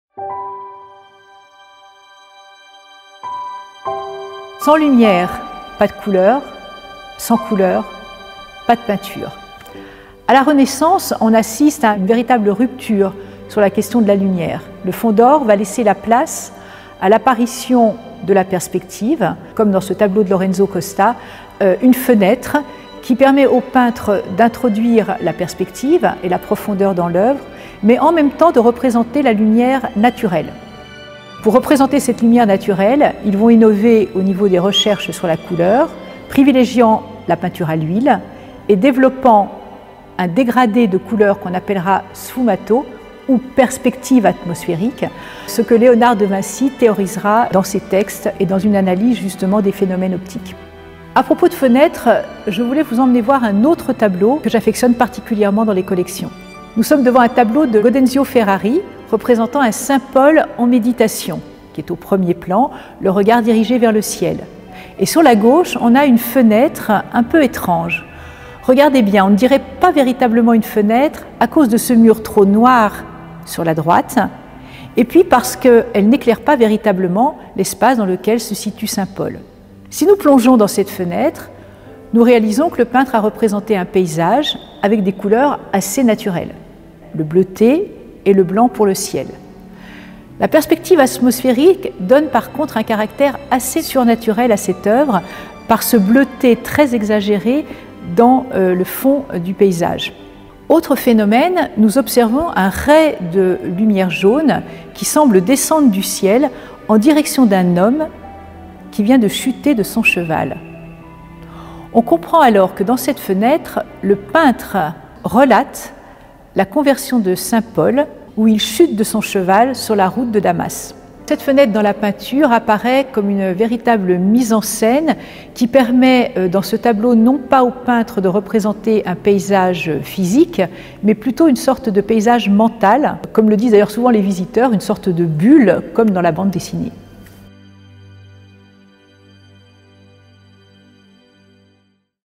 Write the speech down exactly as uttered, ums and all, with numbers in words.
Sans lumière, pas de couleur. Sans couleur, pas de peinture. À la Renaissance, on assiste à une véritable rupture sur la question de la lumière. Le fond d'or va laisser la place à l'apparition de la perspective, comme dans ce tableau de Lorenzo Costa, euh, une fenêtre qui permet au peintre d'introduire la perspective et la profondeur dans l'œuvre, mais en même temps de représenter la lumière naturelle. Pour représenter cette lumière naturelle, ils vont innover au niveau des recherches sur la couleur, privilégiant la peinture à l'huile et développant un dégradé de couleur qu'on appellera sfumato ou perspective atmosphérique, ce que Léonard de Vinci théorisera dans ses textes et dans une analyse justement des phénomènes optiques. À propos de fenêtres, je voulais vous emmener voir un autre tableau que j'affectionne particulièrement dans les collections. Nous sommes devant un tableau de Gaudenzio Ferrari représentant un Saint Paul en méditation, qui est au premier plan, le regard dirigé vers le ciel. Et sur la gauche, on a une fenêtre un peu étrange. Regardez bien, on ne dirait pas véritablement une fenêtre à cause de ce mur trop noir sur la droite, et puis parce qu'elle n'éclaire pas véritablement l'espace dans lequel se situe Saint Paul. Si nous plongeons dans cette fenêtre, nous réalisons que le peintre a représenté un paysage avec des couleurs assez naturelles, le bleuté et le blanc pour le ciel. La perspective atmosphérique donne par contre un caractère assez surnaturel à cette œuvre par ce bleuté très exagéré dans euh, le fond du paysage. Autre phénomène, nous observons un ray de lumière jaune qui semble descendre du ciel en direction d'un homme qui vient de chuter de son cheval. On comprend alors que dans cette fenêtre, le peintre relate la conversion de Saint Paul où il chute de son cheval sur la route de Damas. Cette fenêtre dans la peinture apparaît comme une véritable mise en scène qui permet dans ce tableau non pas au peintre de représenter un paysage physique, mais plutôt une sorte de paysage mental, comme le disent d'ailleurs souvent les visiteurs, une sorte de bulle comme dans la bande dessinée.